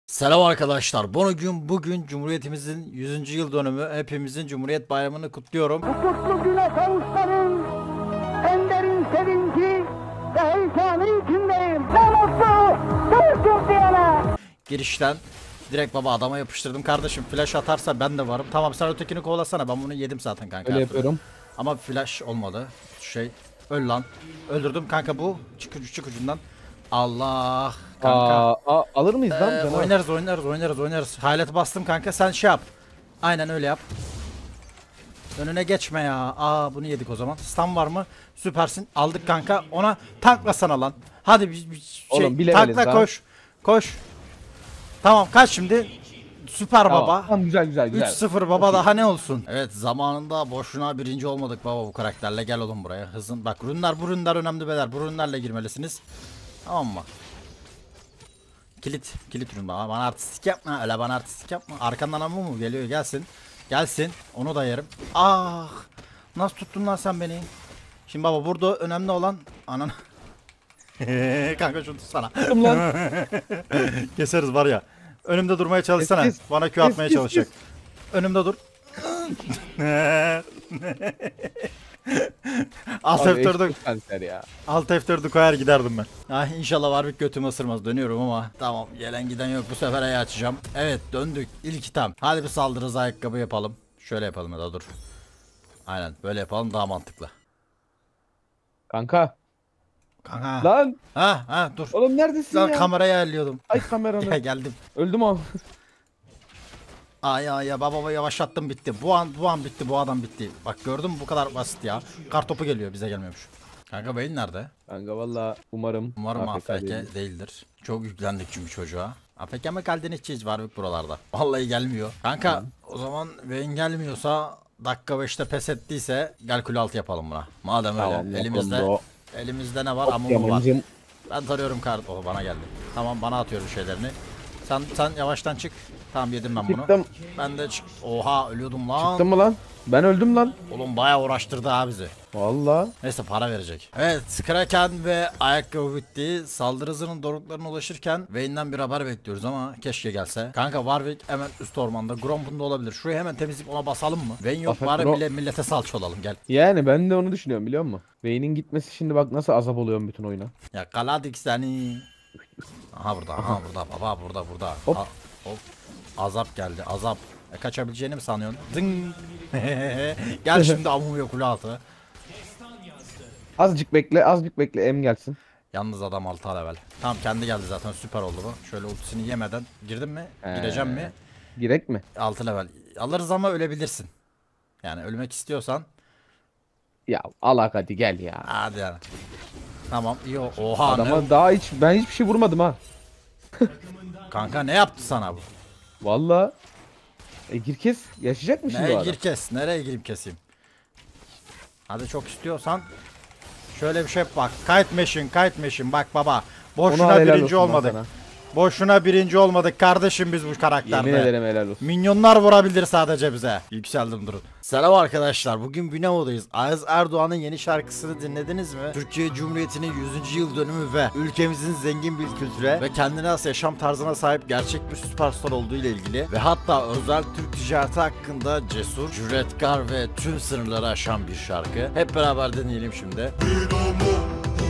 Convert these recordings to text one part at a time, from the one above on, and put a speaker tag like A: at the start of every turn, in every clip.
A: Selam arkadaşlar. Bugün Cumhuriyetimizin 100. yıl dönümü. Hepimizin Cumhuriyet Bayramı'nı kutluyorum.
B: Bu kutlu güne kavuşmanın en derin sevinci ve heyecanı içindeyim. Ne mutlu Türk'üm diyene.
A: Girişten direkt baba adama yapıştırdım. Kardeşim flash atarsa ben de varım. Tamam sen ötekini kovalasana. Ben bunu yedim zaten kanka.
C: Öyle yapıyorum.
A: Ama flash olmadı. Öl lan. Öldürdüm kanka bu. Çık ucundan. Allah kanka.
C: Alır mıyız lan?
A: Oynarız. Hayalet bastım kanka. Sen şey yap. Aynen öyle yap. Önüne geçme ya. Bunu yedik o zaman. Stun var mı? Süpersin. Aldık kanka. Ona tanklasana lan. Hadi bir
C: Oğlum, bilemedin
A: tankla
C: daha.
A: koş. Tamam kaç şimdi. Süper
C: Tamam.
A: baba.
C: Tamam, güzel.
A: 3-0 baba daha ne olsun? Evet zamanında boşuna birinci olmadık baba bu karakterle. Gel oğlum buraya. Hızın. Bak bu rünler önemli beyler. Bu rünlerle girmelisiniz. Tamam mı? Kilit ürün bana artistik yapma. Öyle bana artistik yapma. Arkandan ama mu geliyor? Gelsin. Onu da yerim. Nasıl tuttun lan sen beni? Şimdi baba burada önemli olan anan. Kanka şunu tutsana.
C: Tuttum lan.
A: Keseriz var ya. Önümde durmaya çalışsana.
C: Kes.
A: Bana Q atmaya çalışacak. Önümde dur. Alt
C: Abi,
A: F4'ü
C: eşit kanser ya.
A: Alt F4'ü koyar giderdim ben. İnşallah Warwick götümü ısırmaz. Dönüyorum ama tamam gelen giden yok. Bu sefer ayağı açacağım. Evet döndük. İlk item. Hadi bir saldırırız ayakkabı yapalım. Şöyle yapalım ya da dur. Aynen böyle yapalım daha mantıklı.
C: Kanka.
A: Kanka.
C: Lan.
A: Dur.
C: Oğlum neredesin
A: Lan
C: ya?
A: kamerayı ayarlıyordum.
C: Ay kameranı.
A: Geldim.
C: Öldüm oğlum.
A: Ya baba yavaşlattım bitti. Bu an bitti. Bu adam bitti. Bak gördün mü bu kadar basit ya. Kartopu geliyor bize gelmiyormuş. Kanka beyin nerede?
C: Kanka valla umarım
A: AFK
C: değildir.
A: değildir. Çok yüklendik çünkü çocuğa. AFK mi kaldığını içeceğiz Warwick buralarda. Vallahi gelmiyor. Kanka o zaman Vayne gelmiyorsa dakika 5'te pes ettiyse gel kule altı yapalım buna. Madem öyle
C: Tamam,
A: elimizde
C: yapalım bro.
A: elimizde ne var ama var.
C: Yaman'cım.
A: Ben tarıyorum kart. Bana geldi. Tamam bana atıyorum şeylerini. Sen yavaştan çık. Tamam yedim ben bunu.
C: Çıktım.
A: Ben de çık. Oha ölüyordum lan.
C: Çıktın mı lan? Ben öldüm lan.
A: Oğlum bayağı uğraştırdı ha bizi.
C: Valla.
A: Neyse para verecek. Evet Kraken ve ayakkabı bitti. Saldırı hızının doruklarına ulaşırken Vayne'den bir haber bekliyoruz ama keşke gelse. Kanka Warwick hemen üst ormanda. Gromp'un da olabilir. Şurayı hemen temizleyip ona basalım mı? Vayne yok
C: Afet
A: bari
C: bro.
A: millete salça olalım gel.
C: Yani ben de onu düşünüyorum biliyor musun? Vayne'in gitmesi şimdi bak nasıl azap oluyorum bütün oyuna.
A: Ya kaladık seni. Aha burada baba burada.
C: Hop.
A: Hop. Azap geldi azap. Kaçabileceğini mi sanıyorsun? Zing. Gel şimdi Amumu kule altı.
C: Azıcık bekle em gelsin.
A: Yalnız adam 6 level. Tamam kendi geldi zaten süper oldu bu. Şöyle ultisini yemeden girdin mi? Gireceğim mi?
C: Girek mi?
A: 6 level. Alırız ama ölebilirsin. Yani ölmek istiyorsan.
C: Ya Allah hadi gel ya.
A: Hadi yani. Tamam iyi oha
C: Adama
A: ne?
C: daha ben hiçbir şey vurmadım ha.
A: Kanka ne yaptı sana bu?
C: Valla. Gir kes. Yaşayacak mı şimdi o
A: Nereye
C: adam?
A: gir kes? Nereye girip keseyim? Hadi çok istiyorsan. Şöyle bir şey bak. Kite machine bak baba.
C: Ona
A: Boşuna
C: helal
A: birinci
C: olsun lan
A: olmadık.
C: sana.
A: Boşuna birinci olmadık kardeşim biz bu
C: Yemin
A: karakterde.
C: ederim helal olsun.
A: Minyonlar vurabilir sadece bize. Yükseldim durun. Selam arkadaşlar. Bugün Binamo'dayız. Ayaz Erdoğan'ın yeni şarkısını dinlediniz mi? Türkiye Cumhuriyeti'nin 100. yıl dönümü ve ülkemizin zengin bir kültüre ve kendine has yaşam tarzına sahip gerçek bir süperstar olduğu ile ilgili ve hatta özel Türk ticareti hakkında cesur, cüretkar ve tüm sınırları aşan bir şarkı. Hep beraber dinleyelim şimdi.
D: Dinamo,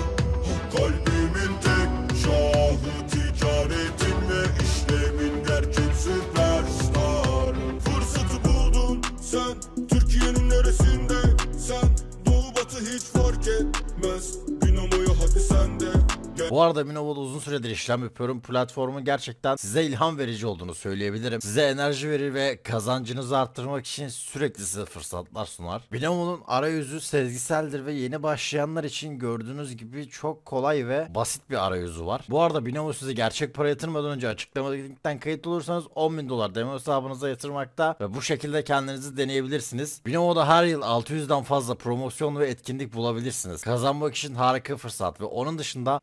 D: kalbimin tek şahı, ticaretin ve işlemin gerçek süperstar. Fırsatı buldun sen, Türkiye'nin neresinde sen, doğu batı hiç fark etmez, Dinamo'ya hadi sen de gel.
A: Bu arada Binovo'da uzun süredir işlem yapıyorum. Platformun gerçekten size ilham verici olduğunu söyleyebilirim. Size enerji verir ve kazancınızı arttırmak için sürekli size fırsatlar sunar. Binovo'nun arayüzü sezgiseldir ve yeni başlayanlar için gördüğünüz gibi çok kolay ve basit bir arayüzü var. Bu arada Binovo size gerçek para yatırmadan önce açıklamadaki linkten kayıt olursanız 10.000 dolar demo hesabınıza yatırmakta ve bu şekilde kendinizi deneyebilirsiniz. Binovo'da her yıl 600'den fazla promosyon ve etkinlik bulabilirsiniz. Kazanmak için harika fırsat ve onun dışında toplam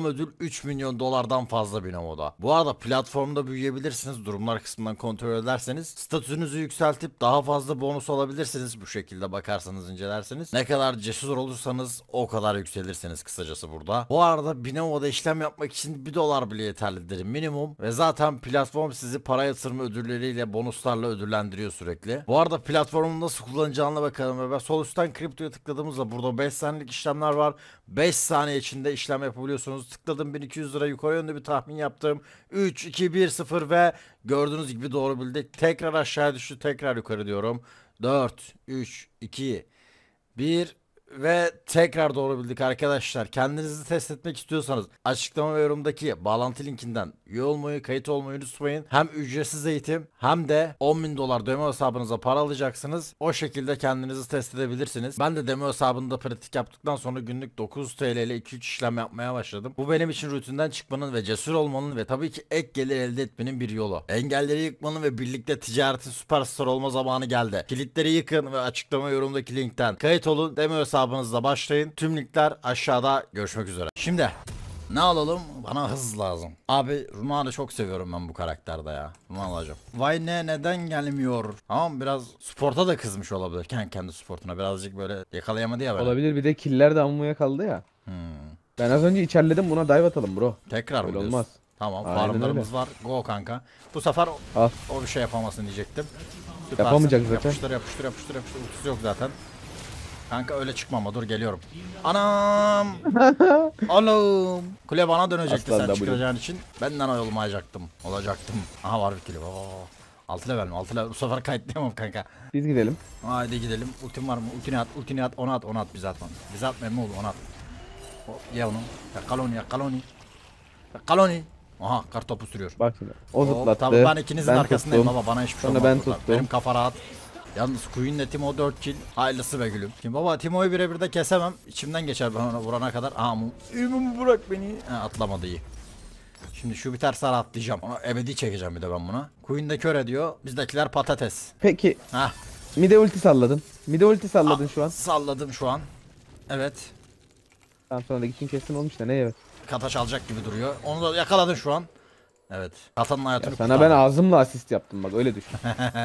A: ödül 3 milyon dolardan fazla Binomo'da. Bu arada platformda büyüyebilirsiniz. Durumlar kısmından kontrol ederseniz statünüzü yükseltip daha fazla bonus alabilirsiniz. Bu şekilde bakarsanız, incelerseniz. Ne kadar cesur olursanız o kadar yükselirsiniz kısacası burada. Bu arada Binomo'da işlem yapmak için 1 dolar bile yeterlidir minimum. Ve zaten platform sizi para yatırma ödülleriyle, bonuslarla ödüllendiriyor sürekli. Bu arada platformun nasıl kullanacağına bakalım. Ve sol üstten kriptoya tıkladığımızda burada 5 saniyelik işlemler var. 5 saniye içinde işlem yapabiliyorsunuz. Tıkladım, 1200 lira yukarı yönde bir tahmin yaptım. 3, 2, 1, 0 ve gördüğünüz gibi doğru bildik. Tekrar aşağı düştü, tekrar yukarı diyorum. 4, 3, 2, 1 ve tekrar doğru bildik arkadaşlar. Kendinizi test etmek istiyorsanız açıklama ve yorumdaki bağlantı linkinden üye olmayı, kayıt olmayı unutmayın. Hem ücretsiz eğitim hem de 10.000 dolar demo hesabınıza para alacaksınız. O şekilde kendinizi test edebilirsiniz. Ben de demo hesabında pratik yaptıktan sonra günlük 9 TL ile 2-3 işlem yapmaya başladım. Bu benim için rutinden çıkmanın ve cesur olmanın ve tabii ki ek gelir elde etmenin bir yolu. Engelleri yıkmanın ve birlikte ticaretin süperstar olma zamanı geldi. Kilitleri yıkın ve açıklama yorumdaki linkten kayıt olun. Demo hesabınızla başlayın. Tüm linkler aşağıda. Görüşmek üzere. Şimdi ne alalım? Bana hız lazım. Abi Runa'yı çok seviyorum ben bu karakterde ya. Runa alacağım. Vay ne, neden gelmiyor? Tamam, biraz sporta da kızmış olabilir. Kendi sportuna birazcık böyle yakalayamadı ya böyle.
C: Olabilir, bir de killer de almaya kaldı ya. Ben az önce içerledim, buna dive atalım bro.
A: Tekrar mı
C: Öyle
A: diyorsun?
C: olmaz.
A: Tamam,
C: Aynen
A: farmlarımız var. Go kanka. Bu sefer
C: Al.
A: o bir şey yapamasın diyecektim. Süpersin.
C: Yapamayacak zaten.
A: Yapıştır. Ultisi yok zaten. Kanka öyle çıkma ama dur, geliyorum. Anam. Oğlum. Kule bana dönecekti
C: Aslan
A: sen
C: W.
A: çıkacağın için. Benden olacaktım. Aha var bir kilo. 6 level mi? 6 level. Bu sefer kayıtlayamam kanka.
C: Biz gidelim.
A: Haydi gidelim. Ultim var mı? Ultini at. Onu at bize atma. Bize atma emmi oğlum, onu at. Ye onu. Yakaloni. Aha, kartopu sürüyor.
C: Bak şimdi. O
A: Hop,
C: zıplattı.
A: tamam, ben ikinizin arkasındayım
C: tuttum.
A: baba, bana hiçbir şey
C: Sonra
A: olmaz
C: ben
A: burada.
C: tuttum.
A: Benim kafa rahat. Yalnız Queen'le Timo 4 kill. Hayırlısı be gülüm. Şimdi baba Timo'yu birebir de kesemem. İçimden geçer ben ona vurana kadar. Aha mu. Bırak beni. Ha, atlamadı iyi. Şimdi şu biterse atlayacağım. Ona ebedi çekeceğim bir de ben buna. Queen de kör ediyor. Bizdekiler patates.
C: Peki.
A: Hah.
C: Mide ulti salladın. Mide ulti salladın şu an.
A: Salladım şu an. Evet.
C: Tamam, sonra da gittin kesin olmuş da ne evet.
A: Kata çalacak gibi duruyor. Onu da yakaladın şu an. Evet. Katanın hayatını
C: Ya sana ben ağzımla asist yaptım bak, öyle düşün.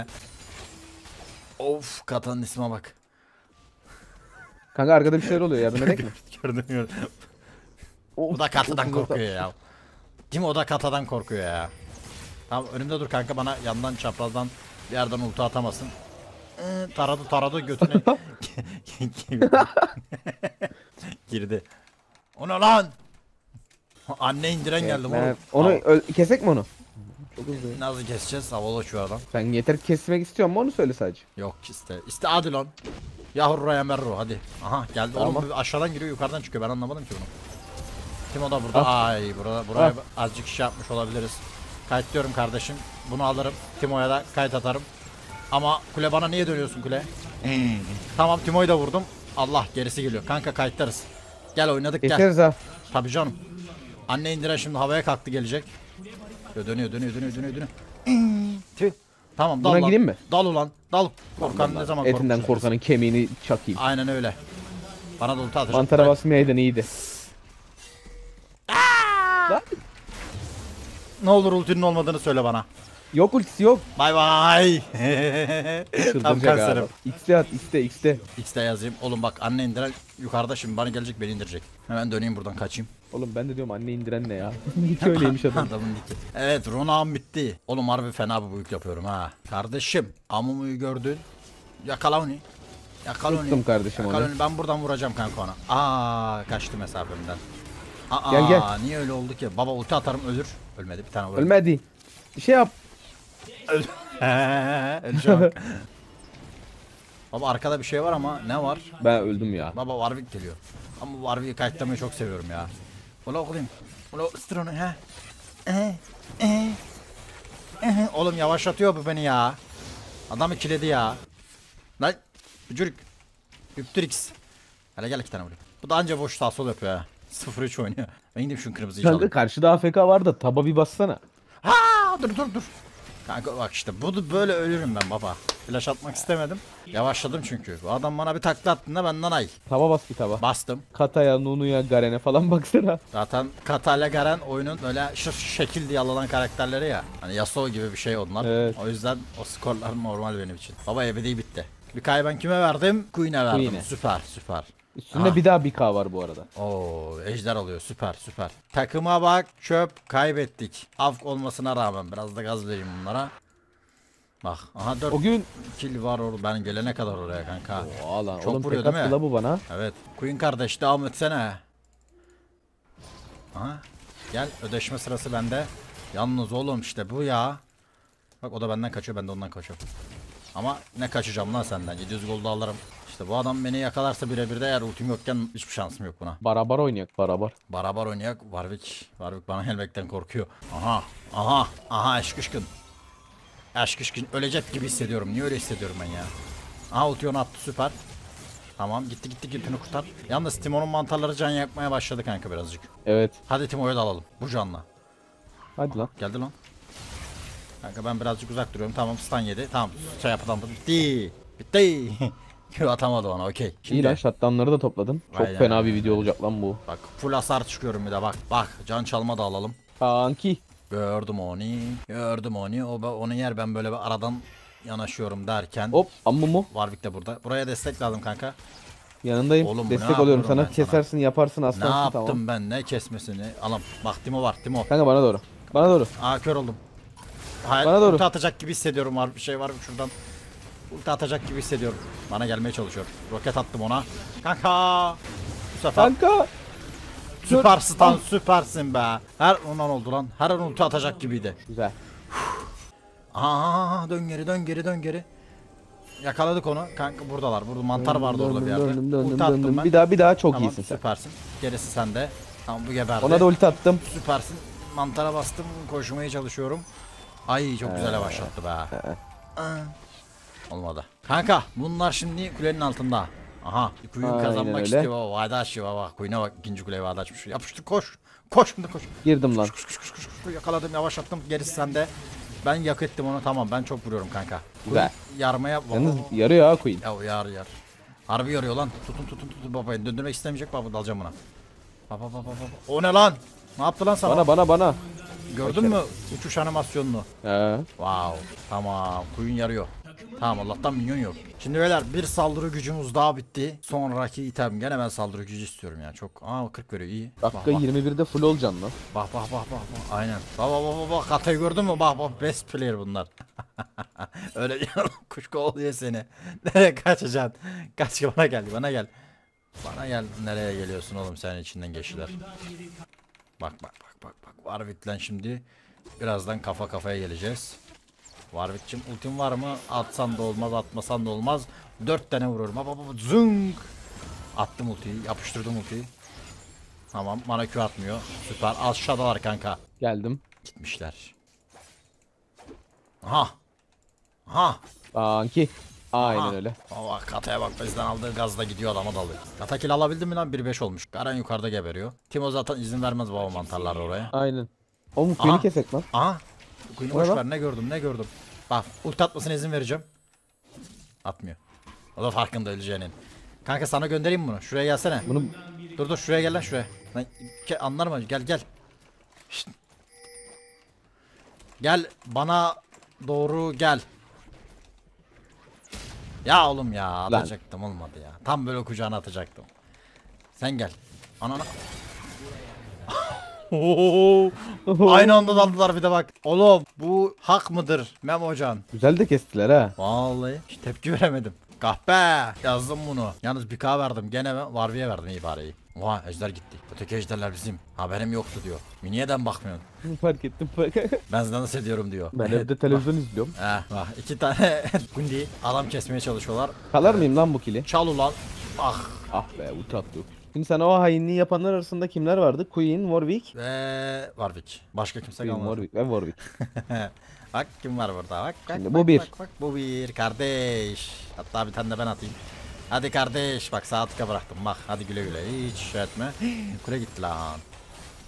A: Of, Katanın isme bak.
C: Kanka arkada bir şeyler oluyor, yardım edek mi?
A: Gördüm. O da Kata'dan korkuyor ya. Timo o da Kata'dan korkuyor ya. Tamam, önümde dur kanka, bana yandan çaprazdan bir yerden ulti atamasın. Taradı götüne. Girdi. O ne lan? Anne indiren geldi
C: Ben-
A: oğlum.
C: onu kesek mi onu? Çok hızlı. ya.
A: Nasıl keseceğiz? Havalı uçuyor adam.
C: Sen yeter ki kesmek istiyor mu onu söyle sadece.
A: Yok iste. İste hadi lan. Yahurra yamerru hadi. Aha geldi.
C: Tamam.
A: Oğlum aşağıdan giriyor, yukarıdan çıkıyor. Ben anlamadım ki bunu. Timo da burada. Ay buraya azıcık şey yapmış olabiliriz. Kayıtlıyorum kardeşim. Bunu alırım. Timo'ya da kayıt atarım. Ama kule bana niye dönüyorsun kule? Tamam, Timo'yu da vurdum. Allah, gerisi geliyor. Kanka kayıtlarız. Gel oynadık gel.
C: Keseriz ha.
A: Tabii canım. Anne indiren şimdi havaya kalktı, gelecek. Dönüyor. Tüh. Tamam, dal
C: Buna
A: lan.
C: gireyim mi?
A: Dal ulan. Dal. Korkan ne zaman
C: Etinden
A: korkmuş?
C: korkanın kemiğini çakayım.
A: Aynen öyle. Bana da ulti atacak.
C: Mantara basmayaydın iyiydi.
A: Ne olur ultinin olmadığını söyle bana.
C: Yok ultisi yok.
A: Bay bay. Tam
C: Çıldıracak
A: kanserim.
C: abi. X'de at X'de.
A: X'de yazayım. Oğlum bak, anne indiren yukarıda, şimdi bana gelecek, beni indirecek. Hemen döneyim buradan, kaçayım.
C: Oğlum ben de diyorum anne indiren ne ya? Hiç öyleymiş adam.
A: Adamın diki. Evet, Runa'm bitti. Oğlum harbi fena bir büyük yapıyorum ha. Kardeşim, Amumu'yu gördün. Yakala onu.
C: Tuttum kardeşim onu.
A: Ben buradan vuracağım kanka ona. Kaçtı mesafemden.
C: Gel.
A: Niye öyle oldu ki? Baba ulti atarım, ölür. Ölmedi, bir tane vurdu.
C: Ölmedi. Bir şey yap.
A: Öleceğim bak. Baba arkada bir şey var ama ne var?
C: Ben öldüm ya.
A: Baba Warwick geliyor. Ama Warwick'i kayıtlamayı çok seviyorum ya. Ola okuyayım. Ola ısıtır onu he. Oğlum yavaşlatıyor bu beni ya. Adamı kiledi ya. Lan. Bücürük. Üptürix. Hele gel 2 tane buraya. Bu da anca boş sağ sol yapıyor ya. 0-3 oynuyor. Ben gideyim şunun kırmızıyı
C: Kanka
A: çalayım.
C: karşıda AFK var da taba bir bassana.
A: Ha dur. Kanka bak işte bu böyle ölürüm ben baba. Flash atmak istemedim. Yavaşladım çünkü. Bu adam bana bir takla attığında benden ay.
C: Tava bas bir tava.
A: Bastım.
C: Kataya, Nunu'ya, Garen'e falan baksana.
A: Zaten Kata ile Garen oyunun öyle şekil diye alınan karakterleri ya. Hani Yasuo gibi bir şey onlar.
C: Evet.
A: O yüzden o skorlar normal benim için. Baba ebedi bitti. Bir kay ben kime verdim? Queen'e verdim.
C: Queen'e.
A: Süper süper.
C: Üstünde
A: Aha.
C: bir daha 1K var bu arada.
A: Oo, ejder alıyor süper süper. Takıma bak çöp kaybettik. Avk olmasına rağmen biraz da gaz vereyim bunlara. Bak aha 4
C: O gün...
A: kill var ben gelene kadar oraya kanka.
C: Oha lan
A: Çok
C: oğlum
A: vuruyor
C: tek
A: değil mi?
C: attı la bu bana.
A: Evet. Queen kardeş devam etsene. Aha. Gel ödeşme sırası bende. Yalnız oğlum işte bu ya. Bak o da benden kaçıyor ben de ondan kaçıyorum. Ama ne kaçacağım lan senden 700 gol da alırım. İşte bu adam beni yakalarsa birebir de eğer ultim yokken hiçbir şansım yok buna.
C: Barabar oynayak barabar.
A: Beraber oynayak Warwick bana gelmekten korkuyor. Aha aşkışkın. Aşkışkın ölecek gibi hissediyorum. Niye öyle hissediyorum ben ya? Aha ultiyon attı süper. Tamam gitti götünü kurtar. Yalnız Timo'nun mantarları can yakmaya başladı kanka birazcık.
C: Evet.
A: Hadi Timo'yu da alalım bu canla.
C: Hadi lan.
A: Geldi lan. Kanka ben birazcık uzak duruyorum. Tamam stun yedi. Tamam şey yapalım. Bitti. Atamadı bana okey.
C: İyi lan shutdownları da topladın. Çok
A: Aynen.
C: fena bir video olacak lan bu.
A: Bak full hasar çıkıyorum bir de bak. Bak can çalma da alalım.
C: Kanki.
A: Gördüm onu. Onun yer ben böyle bir aradan yanaşıyorum derken.
C: Hop amma mu?
A: Warwick de burada. Buraya destek lazım kanka.
C: Yanındayım.
A: Oğlum bu ne
C: Destek oluyorum
A: yapıyorum
C: sana.
A: ben sana?
C: Kesersin yaparsın
A: Ne
C: aslansın
A: yaptım
C: tamam.
A: ben ne kesmesini. Alam bak Timo var Timo.
C: Kanka bana doğru. Bana doğru.
A: Aa kör oldum. Hayır,
C: Bana doğru.
A: ulti atacak gibi hissediyorum var bir şey var şuradan. Ulti atacak gibi hissediyorum. Bana gelmeye çalışıyor. Roket attım ona. Kanka. Bu sefer
C: Kanka.
A: süper stun süpersin be. Her ondan oldu lan. Her an ulti atacak gibiydi.
C: Güzel.
A: Aa dön geri. Yakaladık onu. Kanka buradalar. Burada mantar vardı orada bir yerde. Ulti attım ben.
C: Bir daha çok
A: Tamam
C: iyisin sen.
A: süpersin. Gerisi sende. Tamam bu geberdi.
C: Ona da ulti attım.
A: Süpersin. Mantara bastım. Koşmaya çalışıyorum. Ay çok güzel başlattı be. Aa. Olmadı. Kanka bunlar şimdi kulenin altında. Aha. Kuyu
C: Aynen
A: kazanmak
C: öyle.
A: istiyor. Vade açıyor bak. Kuyuna bak. İkinci kuleyi vade açmış. Yapıştır koş. Koş şimdi koş.
C: Girdim lan.
A: Koş. Yakaladım yavaşlattım. Gerisi sende. Ben yak ettim onu tamam. Ben çok vuruyorum kanka.
C: Güzel.
A: Yarmaya
C: Yalnız yarıyor ha Queen.
A: ya yar. Harbi yarıyor lan. Tutun babayı. Döndürmek istemeyecek baba dalacağım buna. Baba. O ne lan? Ne yaptı lan sana?
C: Bana.
A: Gördün mü uçuş animasyonunu?
C: He.
A: Wow. Tamam. Kuyun yarıyor. Tamam Allah'tan minyon yok. Şimdi beyler bir saldırı gücümüz daha bitti. Sonraki item gene ben saldırı gücü istiyorum ya. Çok 40 veriyor iyi.
C: Dakika 21'de full olacaksın lan.
A: Bak. Aynen. Bak Katayı gördün mü? Bak best player bunlar. Öyle canım kuş kovalıyor seni. Nereye kaçacaksın? Kaç bana gel. Bana gel. Nereye geliyorsun oğlum sen içinden geçtiler. Bak. Warwick'le şimdi birazdan kafa kafaya geleceğiz. Warwick'cim ultim var mı? Atsan da olmaz, atmasan da olmaz. 4 tane vuruyorum. Baba zınk. Attım ultiyi, yapıştırdım ultiyi. Tamam, bana Q atmıyor. Süper. Aşağıdalar kanka.
C: Geldim.
A: Gitmişler. Aha.
C: Kanki. Aynen
A: Aha.
C: öyle.
A: Baba Kata'ya bak bizden aldığı gazla gidiyor adama dalıyor. Kata kill alabildin mi lan? 1-5 olmuş. Garen yukarıda geberiyor. Timo zaten izin vermez baba mantarlar oraya.
C: Aynen. Oğlum Queen'i
A: Aha.
C: kesek lan.
A: Aha. Queen'i
C: O ne
A: boş
C: lan?
A: ver ne gördüm. Bak ulti atmasına izin vereceğim. Atmıyor. O da farkında öleceğinin. Kanka sana göndereyim bunu. Şuraya gelsene.
C: Bunu
A: Dur şuraya gel lan şuraya. Lan, anlar mı? Gel. Şşt. Gel bana doğru gel. Ya oğlum ya atacaktım olmadı ya. Tam böyle kucağına atacaktım. Sen gel. Anana. Aynı anda daldılar bir de bak. Oğlum bu hak mıdır Memocan?
C: güzel de kestiler ha.
A: Vallahi hiç tepki veremedim. Kahpe yazdım bunu. Yalnız bir K verdim. Gene ben Warwick'e verdim ibareyi. Vay ejder gitti. Öteki ejderler bizim. Haberim yoktu diyor. Niye'den bakmıyorsun?
C: Fark ettim.
A: Ben nasıl ediyorum diyor.
C: Ben evde televizyon izliyorum.
A: Bak 2 tane gundi adam kesmeye çalışıyorlar.
C: Kalar mıyım lan bu kili?
A: Çal ulan. Ah.
C: Ah be ulti attı. Şimdi sana o hainliği yapanlar arasında kimler vardı? Queen, Warwick.
A: Ve Warwick. Başka kimse
C: Queen,
A: kalmadı.
C: Warwick ve Warwick.
A: Bak kim var burada bak.
C: Şimdi bu bir.
A: Bak, bu bir kardeş. Hatta bir tane de ben atayım. Hadi kardeş bak sağ tıka bıraktım bak hadi güle hiç şey etme. Kule gitti lan.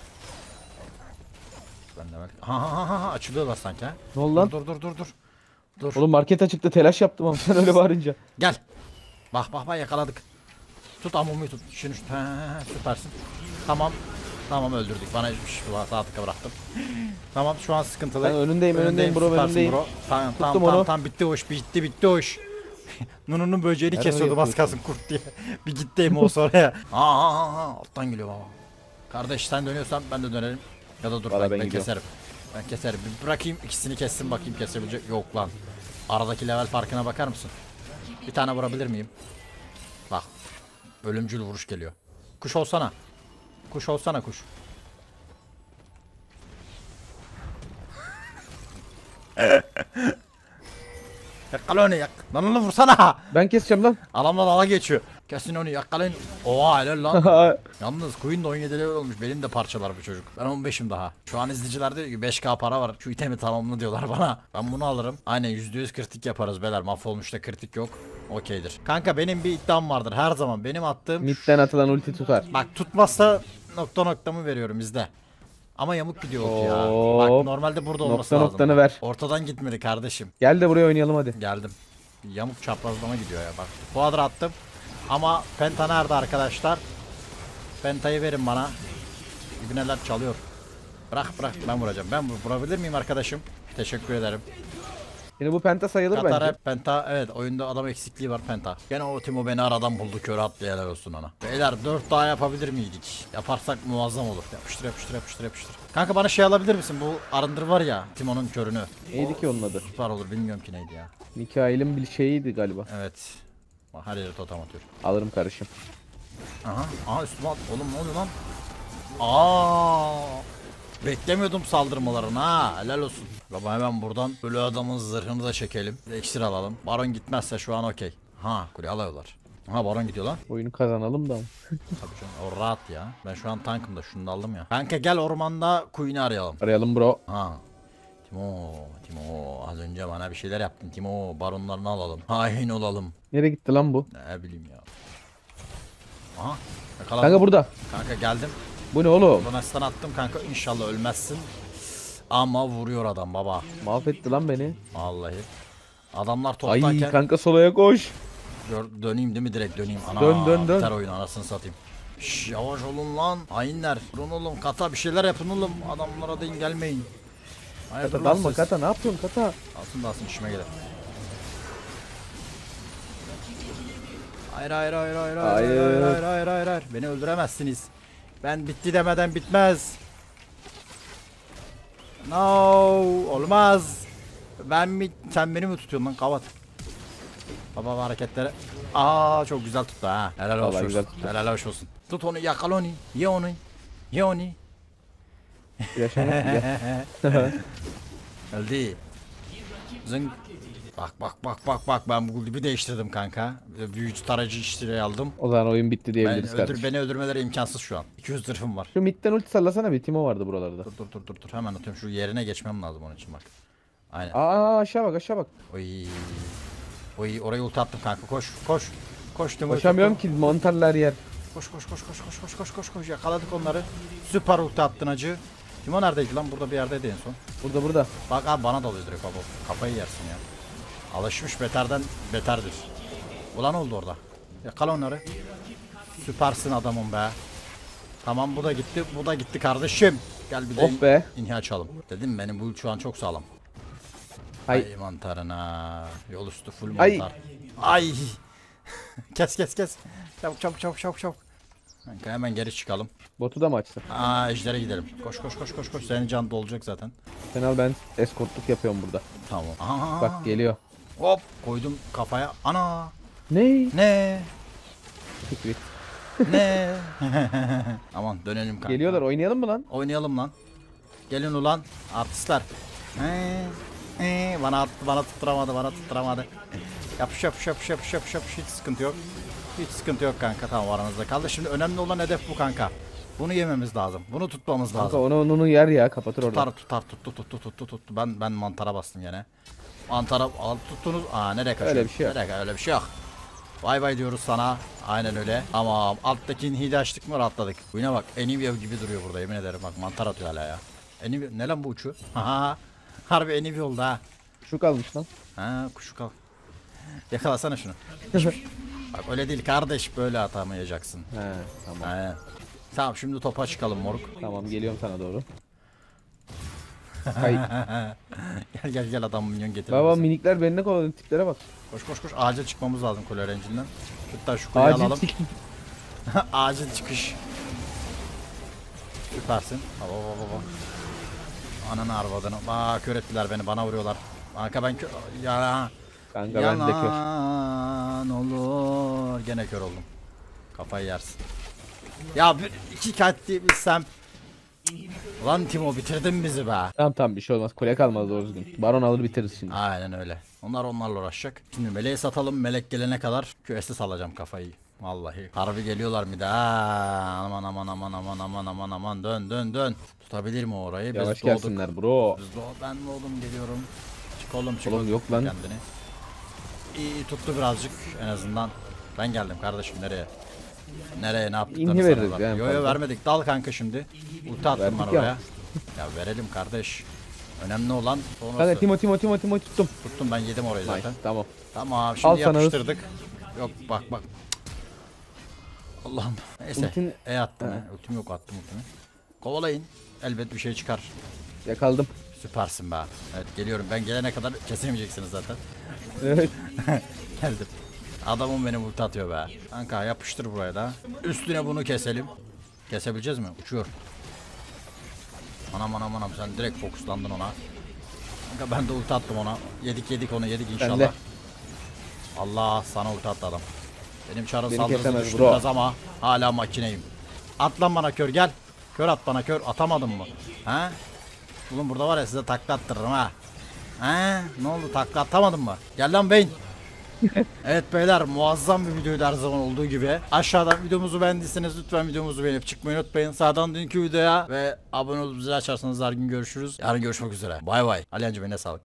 A: Ben de bak. Ha açılıyorlar sanki ha.
C: Ne oldu lan?
A: Dur. Dur.
C: Oğlum market açıkta telaş yaptım ama sen öyle bağırınca.
A: Gel. Bak bak bak yakaladık. Tut Amumu'yu tut. Şunu tut. Süpersin. Tamam. Tamam öldürdük. Bana sağ tıka bıraktım. Tamam şu an sıkıntılı.
C: Ben önündeyim bro,
A: süpersin
C: önündeyim.
A: bro. Tamam
C: Tuttum
A: tamam
C: onu.
A: tamam tamam bitti o iş bitti o iş. Nunu'nun böceğini
C: Nerede
A: kesiyordum az
C: yapıyorsun?
A: kalsın kurt diye. Bir gitteyim o oraya. Alttan geliyor baba. Kardeş sen dönüyorsan ben de dönerim. Ya da dur
C: Valla
A: ben
C: ben gidiyorum.
A: keserim. Ben keserim. Bir bırakayım ikisini kessin bakayım kesebilecek. Yok lan. Aradaki level farkına bakar mısın? Bir tane vurabilir miyim? Bak. Ölümcül vuruş geliyor. Kuş olsana. Kuş olsana kuş. Yakala onu yak. Lan onu vursana.
C: Ben keseceğim lan.
A: Adamlar ala geçiyor. Kesin onu yakalayın. Oha helal lan. Yalnız Queen de 17 level olmuş. Benim de parçalar bu çocuk. Ben 15'im daha. Şu an izleyiciler diyor ki 5k para var. Şu itemi tamamla diyorlar bana. Ben bunu alırım. Aynen %100 kritik yaparız beyler. Mahvolmuşta kritik yok. Okeydir. Kanka benim bir iddiam vardır. Her zaman benim attığım...
C: Midden atılan ulti tutar.
A: Bak tutmazsa nokta noktamı veriyorum izle. Ama yamuk gidiyor ok ya.
C: Hop.
A: Bak normalde burada olması
C: Nokta
A: lazım.
C: noktanı ver.
A: Ortadan gitmedi kardeşim.
C: Gel de buraya oynayalım hadi.
A: Geldim. Yamuk çaprazlama gidiyor ya bak. Quadra attım. Ama Penta nerede arkadaşlar? Penta'yı verin bana. İbneler çalıyor. Bırak ben vuracağım. Ben vurabilir miyim arkadaşım? Teşekkür ederim.
C: Yine bu penta sayılır
A: Katar
C: bence.
A: hep Penta. Evet oyunda adam eksikliği var Penta. Gene o Timo beni aradan buldu. Kör attı helal olsun ona. Beyler 4 daha yapabilir miydik? Yaparsak muazzam olur. Yapıştır yapıştır yapıştır yapıştır. Kanka bana şey alabilir misin? Bu arındır var ya Timo'nun körünü.
C: Neydi ki onun adı?
A: Süper olur bilmiyorum ki neydi ya.
C: Mikail'in bir şeyiydi galiba.
A: Evet. Her yere totem atıyor.
C: Alırım karışım.
A: Aha üstüme at. Oğlum ne oluyor lan? Aa! Beklemiyordum saldırmalarını ha. Helal olsun. Baba hemen buradan ölü adamın zırhını da çekelim. İksir alalım. Baron gitmezse şu an okey. Ha kule alıyorlar. Ha Baron gidiyor lan.
C: Oyunu kazanalım da.
A: Tabii canım o rahat ya. Ben şu an tankım da şunu da aldım ya. Kanka gel ormanda Queen'i arayalım.
C: Arayalım bro.
A: Ha. Timo az önce bana bir şeyler yaptın Timo. Baronlarını alalım. Hain olalım.
C: Nereye gitti lan bu?
A: Ne bileyim ya. Aha. Yakaladım.
C: Kanka burada.
A: Kanka geldim.
C: Bu ne oğlum?
A: Buna stun attım kanka inşallah ölmezsin. Ama vuruyor adam baba.
C: Mahvetti lan beni.
A: Vallahi. Adamlar
C: Ay
A: toplarken
C: kanka soloya koş.
A: döneyim değil mi direkt döneyim. Ana,
C: Dön.
A: biter oyun anasını satayım. Şş, yavaş olun lan. Hainler. Durun oğlum kata bir şeyler yapın oğlum. Adamlara deyin gelmeyin. Hayırdır
C: Kata
A: lan
C: dalma
A: siz?
C: kata ne yapıyorsun kata?
A: Alsın işime gelir. Hayır. Beni öldüremezsiniz. Ben bitti demeden bitmez. No, olmaz. Sen beni mi tutuyorsun lan kavat? Baba hareketleri. Çok güzel tuttu ha. Helal
C: Vallahi
A: olsun.
C: güzel tuttu.
A: Helal hoş olsun. Tut onu yakala onu. Ye onu. Ye onu.
C: Yaşamak gel.
A: Öldü. Zınk. Bak ben bu kulübü değiştirdim kanka. Büyücü tarayıcı işleri aldım.
C: O zaman oyun bitti diyebiliriz kardeşim.
A: Beni öldürmeleri imkansız şu an. 200 zırhım var.
C: Şu midden ulti sallasana bir Timo vardı buralarda.
A: Dur. Hemen atıyorum. Şu yerine geçmem lazım onun için bak. Aynen.
C: Aa aşağı bak.
A: Oy oraya ulti attım kanka. Koş Timo.
C: Koşamıyorum ki mantarlar yer.
A: Koş. Yakaladık onları. Süper ulti attın acı. Timo neredeydi lan? Burada bir yerdeydi en son.
C: Burada.
A: Bak abi bana dalıyor direkt baba. Kafayı yersin ya. Alışmış beterden beterdir. Ulan oldu orada. Yakala onları. Süpersin adamım be. Tamam bu da gitti kardeşim. Gel bir de
C: Of be.
A: inhi açalım. Dedim benim bu şu an çok sağlam.
C: Hay.
A: Ay mantarına. Yol üstü full
C: Ay.
A: mantar. Ay. kes. Çabuk. Kanka hemen geri çıkalım.
C: Botu da mı açtın?
A: Ejder'e gidelim. Koş. Senin can dolacak zaten.
C: Sen al ben eskortluk yapıyorum burada.
A: Tamam. Aha.
C: Bak geliyor.
A: Hop koydum kafaya. Ana.
C: Ne?
A: Ne?
C: Fikri.
A: Ne? Aman dönelim kanka.
C: Geliyorlar oynayalım mı lan?
A: Oynayalım lan. Gelin ulan artistler. Bana tutturamadı. Yapış. Hiç sıkıntı yok kanka. Tamam aranızda kaldı. Şimdi önemli olan hedef bu kanka. Bunu yememiz lazım. Bunu tutmamız
C: Kanka
A: lazım.
C: onu yer ya kapatır orada.
A: Tuttu. Ben mantara bastım gene. Mantara tuttunuz. Nereye kaçıyor?
C: Öyle bir şey yok.
A: Öyle bir şey yok. Bay diyoruz sana. Aynen öyle. Tamam. Alttaki hile açtık mı rahatladık. Buna bak. Enivia gibi duruyor burada yemin ederim. Bak mantar atıyor hala ya. Enivia ne lan bu uçu? Harbi Enivia oldu ha.
C: Şu kalmış lan.
A: Ha kuşu kal. Yakalasana şunu. Bak öyle değil kardeş, böyle atamayacaksın.
C: He tamam.
A: He. Tamam şimdi topa çıkalım moruk.
C: Tamam geliyorum sana doğru. Hay.
A: Gel adam minyon getir.
C: Baba
A: bize.
C: minikler beni ne kovaladı, tiplere bak.
A: Koş acil çıkmamız lazım kule öğrencinden. Hatta şu kuleyi
C: Acil
A: alalım.
C: çık.
A: Acil çıkış. Süpersin. Baba. Ananı arvadını. Aa kör ettiler beni, bana vuruyorlar. Kanka ben kör... Ya.
C: Kanka ben de kör.
A: Yalan olur. Gene kör oldum. Kafayı yersin. Ya bir iki katli bilsem. Lan Timo bitirdin bizi be.
C: Tamam bir şey olmaz. Kule kalmadı doğru düzgün. Baron alır bitiririz şimdi.
A: Aynen öyle. Onlarla uğraşacak. Şimdi meleği satalım. Melek gelene kadar QS'e salacağım kafayı. Vallahi. Harbi geliyorlar bir de. Aman. Dön. Tutabilir mi orayı? Biz
C: Yavaş
A: doğduk.
C: gelsinler bro.
A: Ben oğlum geliyorum. Çık oğlum çık.
C: Oğlum yok lan.
A: Kendini. İyi tuttu birazcık en azından. Ben geldim kardeşim, nereye? Nereye, ne yaptıklarını
C: İnhi
A: sana
C: veririz
A: bak.
C: yani
A: Yo
C: fazla.
A: vermedik. Dal kanka şimdi. Ulti attım
C: Verdik
A: ben
C: ya.
A: oraya. Ya verelim kardeş. Önemli olan sonrası.
C: Kanka Timo tuttum.
A: Tuttum ben, yedim orayı
C: Nice
A: zaten.
C: tamam.
A: Tamam şimdi
C: Al sana
A: yapıştırdık. Yok bak. Allah'ım. Neyse.
C: Ultin-
A: Attım. Ultim yok, attım ultimi. Kovalayın. Elbet bir şey çıkar.
C: Yakaladım.
A: Süpersin be. Evet geliyorum. Ben gelene kadar kesemeyeceksiniz zaten.
C: Evet.
A: Geldim. Adamım benim ulti atıyor be. Kanka yapıştır buraya da. Üstüne bunu keselim. Kesebileceğiz mi? Uçuyor. Anam sen direkt fokuslandın ona. Kanka ben de ulti attım ona. Yedik onu inşallah.
C: Ben de.
A: Allah, sana ulti attı adam. Benim çarın
C: Beni
A: saldırısı
C: kesemez
A: düştü
C: bro.
A: biraz ama hala makineyim. At lan bana kör, gel. Kör at bana, kör atamadın mı? He? Oğlum burada var ya, size takla attırırım ha. He? Ne oldu, takla atamadın mı? Gel lan beyin. Evet beyler, muazzam bir videoydu her zaman olduğu gibi. Aşağıdan videomuzu beğendiyseniz lütfen videomuzu beğenip çıkmayı unutmayın. Sağdan dünkü videoya ve abone olup zil açarsanız her gün görüşürüz. Yarın görüşmek üzere. Bay bay. Aliyancı, beni sağlık.